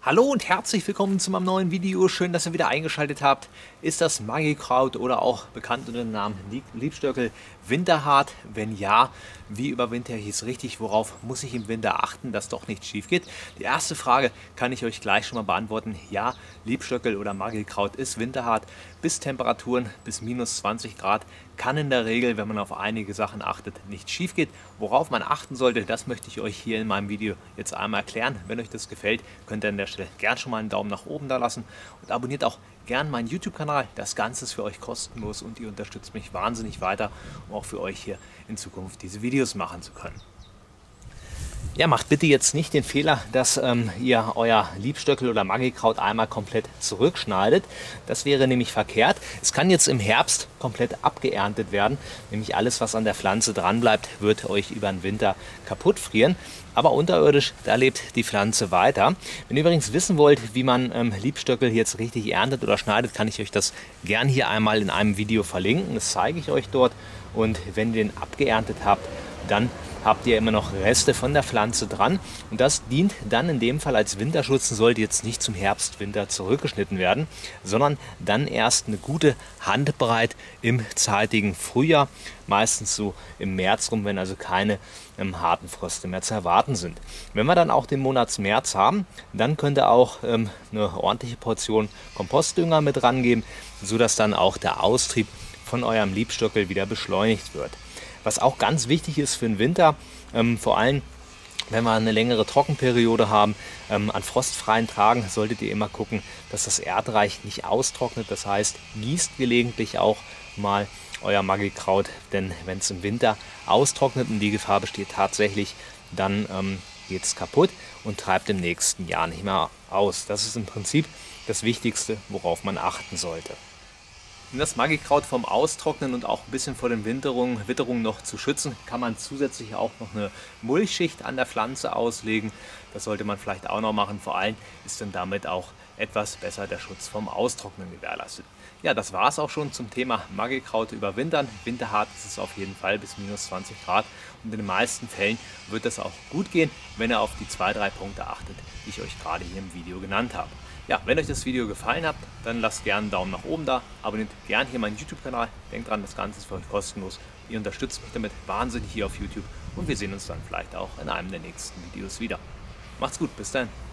Hallo und herzlich willkommen zu meinem neuen Video. Schön, dass ihr wieder eingeschaltet habt. Ist das Magikraut oder auch bekannt unter dem Namen Liebstöckel winterhart? Wenn ja, wie überwinter ich es richtig? Worauf muss ich im Winter achten, dass doch nichts schief geht? Die erste Frage kann ich euch gleich schon mal beantworten. Ja, Liebstöckel oder Magikraut ist winterhart. Bis Temperaturen bis minus 20 Grad kann in der Regel, wenn man auf einige Sachen achtet, nicht schief geht. Worauf man achten sollte, das möchte ich euch hier in meinem Video jetzt einmal erklären. Wenn euch das gefällt, könnt ihr an der Stelle gern schon mal einen Daumen nach oben da lassen und abonniert auch gern meinen YouTube-Kanal. Das Ganze ist für euch kostenlos und ihr unterstützt mich wahnsinnig weiter, um auch für euch hier in Zukunft diese Videos machen zu können. Ja, macht bitte jetzt nicht den Fehler, dass ihr euer Liebstöckel oder Magikraut einmal komplett zurückschneidet. Das wäre nämlich verkehrt. Es kann jetzt im Herbst komplett abgeerntet werden. Nämlich alles, was an der Pflanze dran bleibt, wird euch über den Winter kaputt frieren. Aber unterirdisch, da lebt die Pflanze weiter. Wenn ihr übrigens wissen wollt, wie man Liebstöckel jetzt richtig erntet oder schneidet, kann ich euch das gern hier einmal in einem Video verlinken. Das zeige ich euch dort. Und wenn ihr den abgeerntet habt, dann habt ihr immer noch Reste von der Pflanze dran und das dient dann in dem Fall als Winterschutz und sollte jetzt nicht zum Herbst, Winter zurückgeschnitten werden, sondern dann erst eine gute Handbreit im zeitigen Frühjahr, meistens so im März rum, wenn also keine harten Fröste mehr zu erwarten sind. Wenn wir dann auch den Monat März haben, dann könnt ihr auch eine ordentliche Portion Kompostdünger mit rangeben, sodass dann auch der Austrieb von eurem Liebstöckel wieder beschleunigt wird. Was auch ganz wichtig ist für den Winter, vor allem wenn wir eine längere Trockenperiode haben, an frostfreien Tagen solltet ihr immer gucken, dass das Erdreich nicht austrocknet. Das heißt, gießt gelegentlich auch mal euer Magikraut, denn wenn es im Winter austrocknet und die Gefahr besteht tatsächlich, dann geht es kaputt und treibt im nächsten Jahr nicht mehr aus. Das ist im Prinzip das Wichtigste, worauf man achten sollte. Um das Magikraut vom Austrocknen und auch ein bisschen vor den Witterungen noch zu schützen, kann man zusätzlich auch noch eine Mulchschicht an der Pflanze auslegen. Das sollte man vielleicht auch noch machen. Vor allem ist dann damit auch etwas besser der Schutz vom Austrocknen gewährleistet. Ja, das war es auch schon zum Thema Magikraut überwintern. Winterhart ist es auf jeden Fall bis minus 20 Grad und in den meisten Fällen wird das auch gut gehen, wenn ihr auf die 2-3 Punkte achtet, die ich euch gerade hier im Video genannt habe. Ja, wenn euch das Video gefallen hat, dann lasst gerne einen Daumen nach oben da, abonniert gerne hier meinen YouTube-Kanal. Denkt dran, das Ganze ist für euch kostenlos. Ihr unterstützt mich damit wahnsinnig hier auf YouTube und wir sehen uns dann vielleicht auch in einem der nächsten Videos wieder. Macht's gut, bis dann.